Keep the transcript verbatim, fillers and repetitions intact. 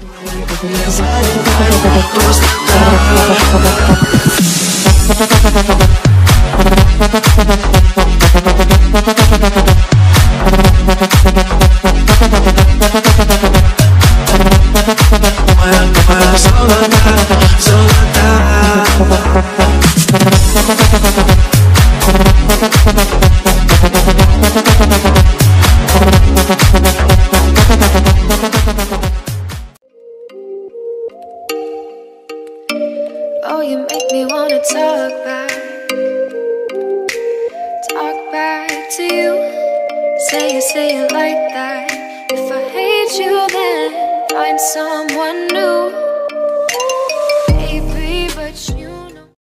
Oh, you make me wanna talk back, talk back to you. Say it, say it like that. If I hate you, then find someone new.